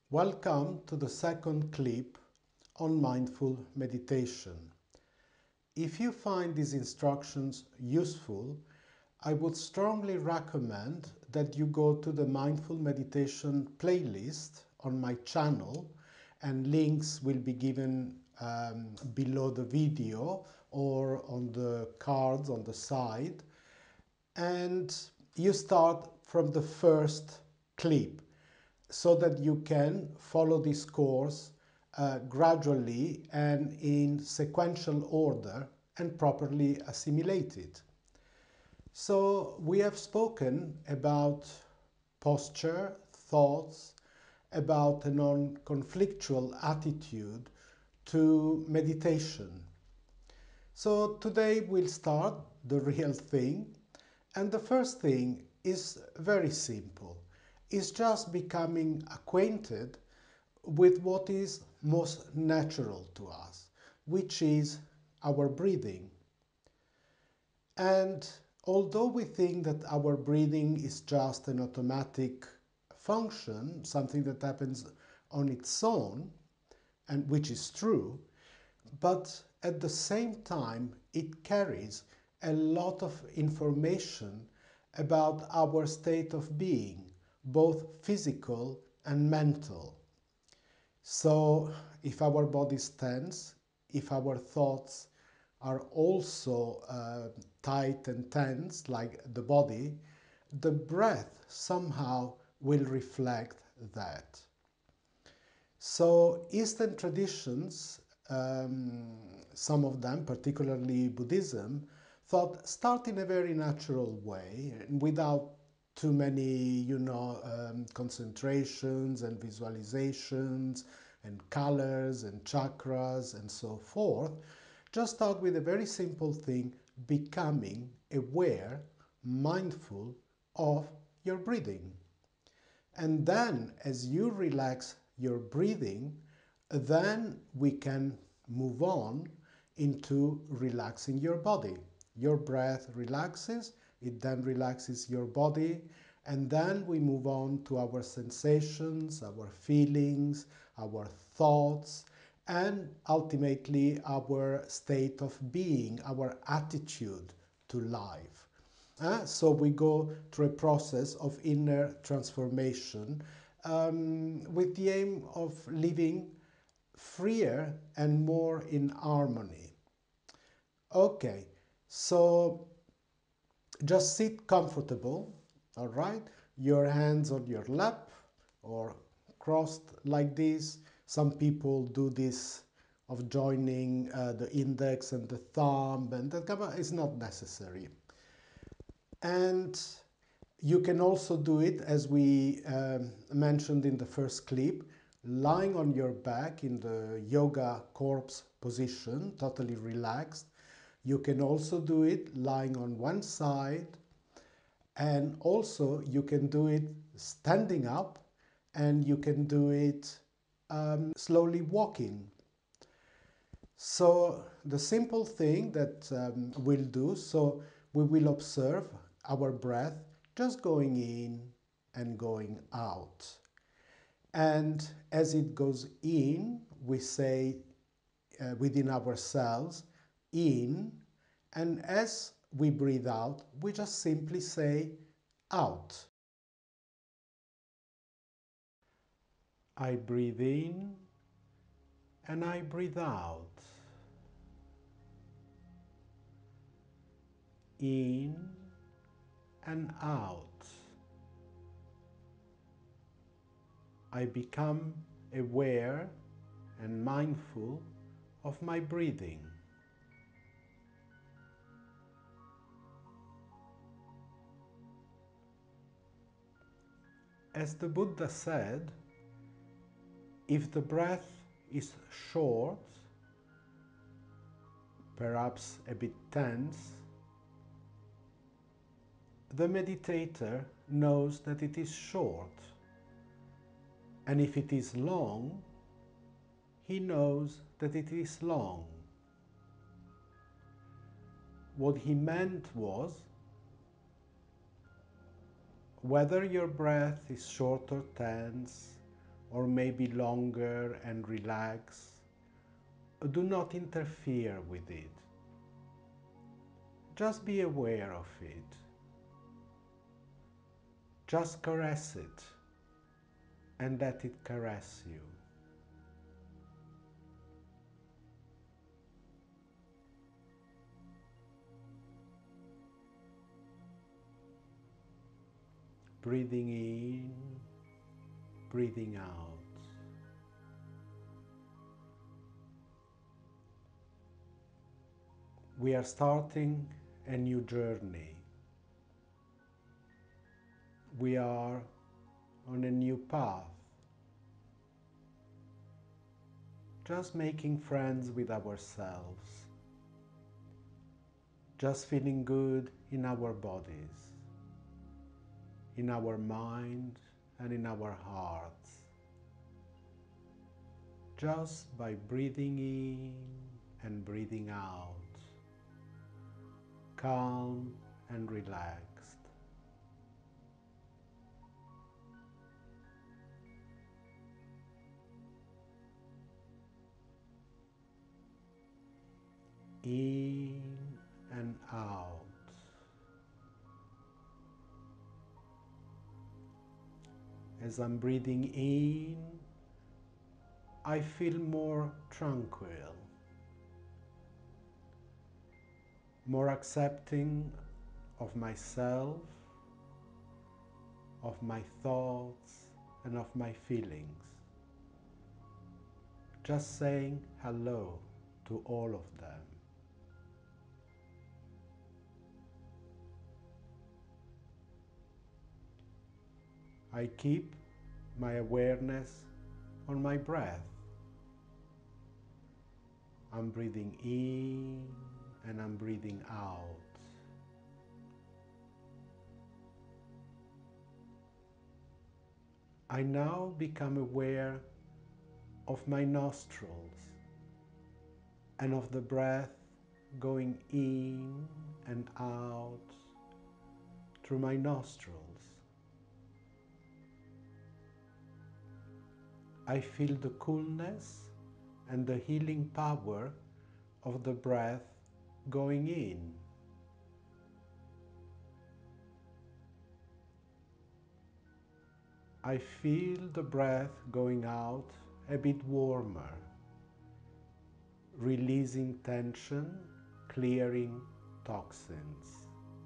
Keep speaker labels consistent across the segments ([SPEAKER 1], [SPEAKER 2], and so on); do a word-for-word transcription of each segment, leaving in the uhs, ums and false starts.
[SPEAKER 1] Welcome to the second clip on mindful meditation. If you find these instructions useful, I would strongly recommend that you go to the mindful meditation playlist on my channel, and links will be given um, below the video or on the cards on the side, and you start from the first clip so that you can follow this course uh, gradually and in sequential order and properly assimilate it. So we have spoken about posture, thoughts, about a non-conflictual attitude to meditation. So today we'll start the real thing, and the first thing is very simple. It's just becoming acquainted with what is most natural to us, which is our breathing. And although we think that our breathing is just an automatic function, something that happens on its own, and which is true, but at the same time it carries a lot of information about our state of being, both physical and mental. So if our body is tense, if our thoughts are also uh, tight and tense like the body, the breath somehow will reflect that. So Eastern traditions, um, some of them, particularly Buddhism, thought start in a very natural way without too many, you know, um, concentrations and visualizations and colors and chakras and so forth. Just start with a very simple thing, becoming aware, mindful of your breathing. And then as you relax your breathing, then we can move on into relaxing your body. Your breath relaxes, it then relaxes your body, and then we move on to our sensations, our feelings, our thoughts, and ultimately our state of being, our attitude to life. Uh, so we go through a process of inner transformation um, with the aim of living freer and more in harmony. Okay, so just sit comfortable, all right? Your hands on your lap or crossed like this. Some people do this of joining uh, the index and the thumb, and that is not necessary. And you can also do it, as we um, mentioned in the first clip, lying on your back in the yoga corpse position, totally relaxed. You can also do it lying on one side, and also you can do it standing up, and you can do it um, slowly walking. So the simple thing that um, we'll do, so we will observe our breath just going in and going out. And as it goes in, we say uh, within ourselves, in, and as we breathe out, we just simply say out. I breathe in and I breathe out. In and out. I become aware and mindful of my breathing. As the Buddha said, if the breath is short, perhaps a bit tense, the meditator knows that it is short. And if it is long, he knows that it is long. What he meant was, whether your breath is short or tense, or maybe longer and relax. Do not interfere with it. Just be aware of it. Just caress it and let it caress you. Breathing in, breathing out. We are starting a new journey. We are on a new path. Just making friends with ourselves. Just feeling good in our bodies, in our mind and in our hearts. Just by breathing in and breathing out, calm and relaxed. In and out. As I'm breathing in, I feel more tranquil, more accepting of myself, of my thoughts, and of my feelings. Just saying hello to all of them. I keep my awareness on my breath. I'm breathing in and I'm breathing out. I now become aware of my nostrils and of the breath going in and out through my nostrils. I feel the coolness and the healing power of the breath going in. I feel the breath going out a bit warmer, releasing tension, clearing toxins.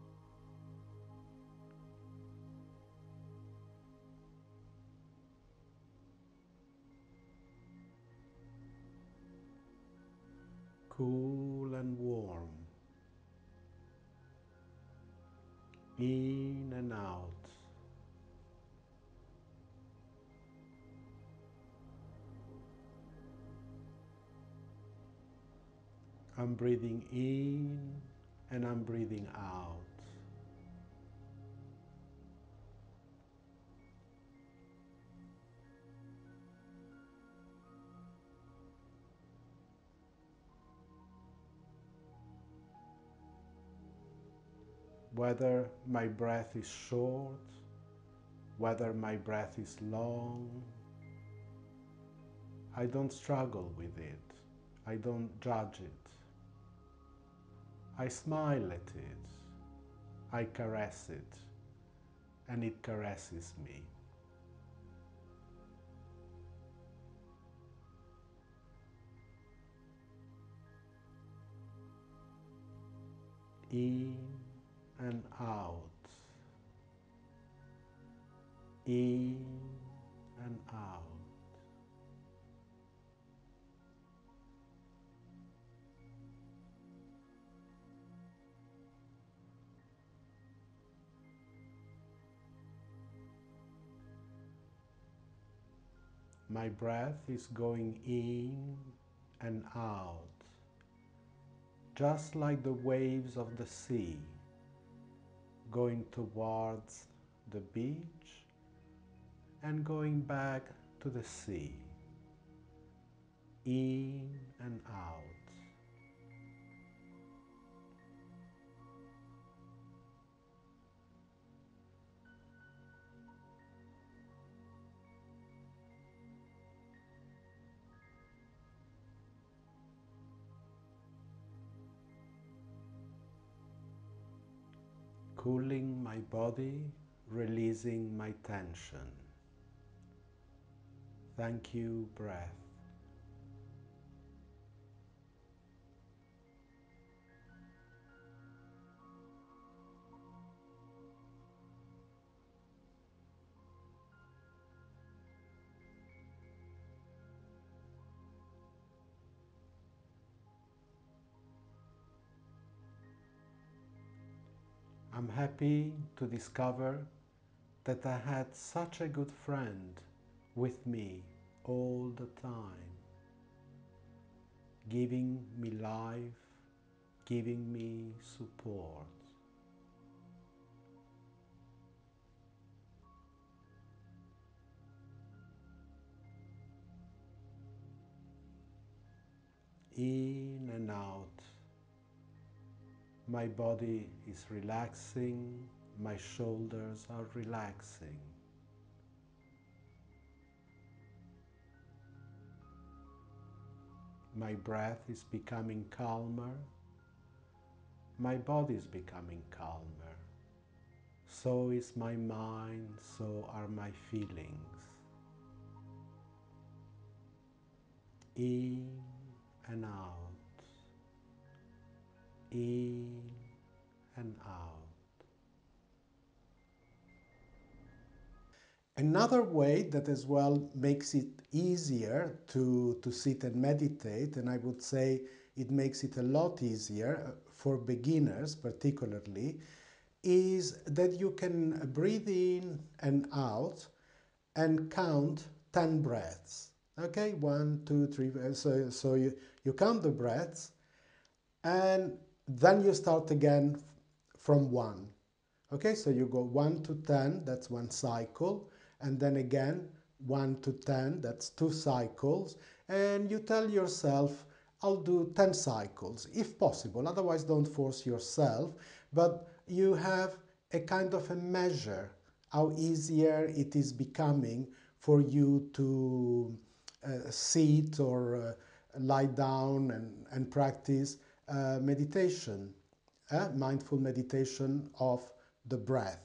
[SPEAKER 1] Cool and warm, in and out. I'm breathing in and I'm breathing out. Whether my breath is short, whether my breath is long, I don't struggle with it. I don't judge it. I smile at it. I caress it, and it caresses me. In and out. In and out. My breath is going in and out, just like the waves of the sea, going towards the beach and going back to the sea, in and out. cooling my body, releasing my tension. Thank you, breath. I'm happy to discover that I had such a good friend with me all the time, giving me life, giving me support. In and out. My body is relaxing, my shoulders are relaxing. My breath is becoming calmer, my body is becoming calmer. So is my mind, so are my feelings. In and out, in and out. Another way that as well makes it easier to, to sit and meditate, and I would say it makes it a lot easier for beginners particularly, is that you can breathe in and out and count ten breaths. Okay, one, two, three. So, so you, you count the breaths and then you start again from one. Okay, so you go one to ten, that's one cycle, and then again one to ten, that's two cycles, and you tell yourself, I'll do ten cycles if possible, otherwise don't force yourself, but you have a kind of a measure how easier it is becoming for you to uh, sit or uh, lie down and, and practice uh, meditation, uh, mindful meditation of the breath.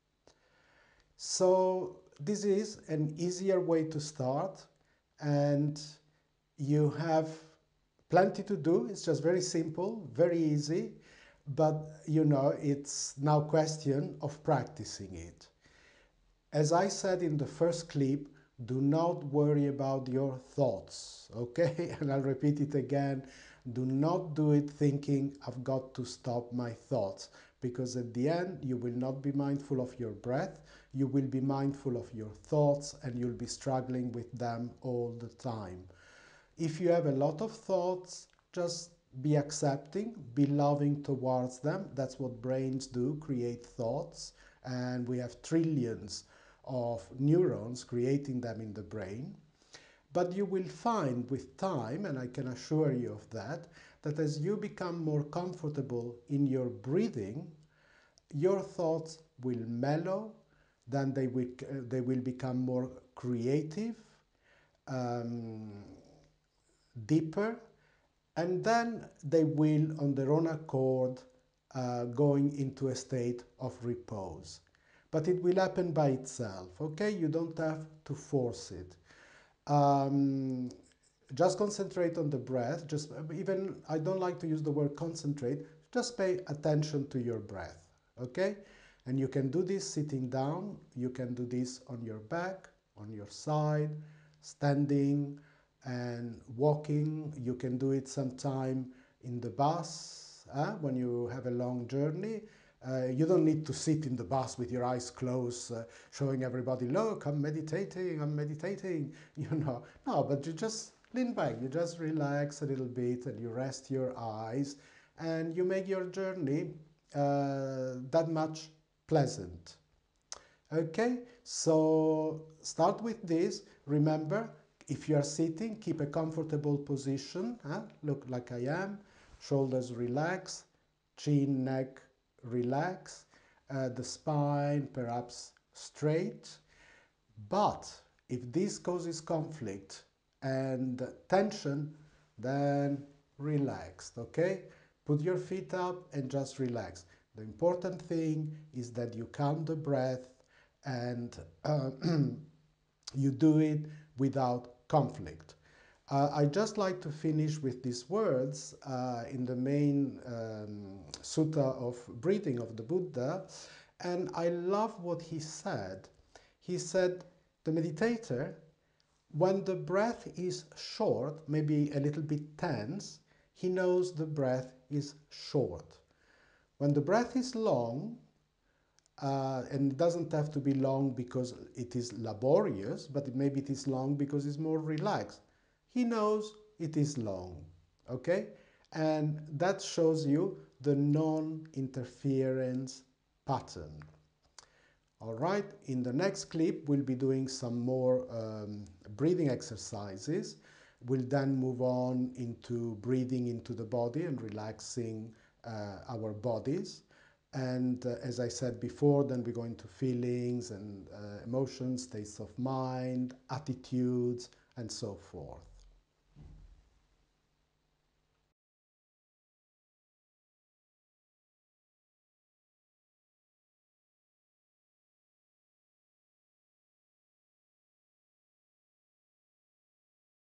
[SPEAKER 1] So this is an easier way to start, and you have plenty to do. It's just very simple, very easy, but you know, it's now question of practicing it. As I said in the first clip, do not worry about your thoughts, okay? And I'll repeat it again. Do not do it thinking, I've got to stop my thoughts, because at the end, you will not be mindful of your breath, you will be mindful of your thoughts, and you'll be struggling with them all the time. If you have a lot of thoughts, just be accepting, be loving towards them. That's what brains do, create thoughts, and we have trillions of neurons creating them in the brain. But you will find with time, and I can assure you of that, that as you become more comfortable in your breathing, your thoughts will mellow, then they will, uh, they will become more creative, um, deeper, and then they will, on their own accord, uh, going into a state of repose. But it will happen by itself, okay? You don't have to force it. Um, just concentrate on the breath. Just even, I don't like to use the word concentrate, just pay attention to your breath, okay? And you can do this sitting down, you can do this on your back, on your side, standing and walking. You can do it sometime in the bus, uh, when you have a long journey. Uh, you don't need to sit in the bus with your eyes closed, uh, showing everybody, look, I'm meditating, I'm meditating, you know. No, but you just lean back, you just relax a little bit and you rest your eyes and you make your journey uh, that much pleasant. Okay, so start with this. Remember, if you are sitting, keep a comfortable position. Huh? Look like I am. Shoulders relax, chin, neck relax, uh, the spine perhaps straight. But if this causes conflict and tension, then relaxed, okay? Put your feet up and just relax. The important thing is that you calm the breath and uh, you do it without conflict. Uh, I just like to finish with these words uh, in the main um, sutta of breathing of the Buddha, and I love what he said. He said, the meditator, when the breath is short, maybe a little bit tense, he knows the breath is short. When the breath is long, uh, and it doesn't have to be long because it is laborious, but maybe it is long because it's more relaxed. He knows it is long, okay? And that shows you the non-interference pattern. All right, in the next clip, we'll be doing some more um, breathing exercises. We'll then move on into breathing into the body and relaxing uh, our bodies. And uh, as I said before, then we go into feelings and uh, emotions, states of mind, attitudes, and so forth.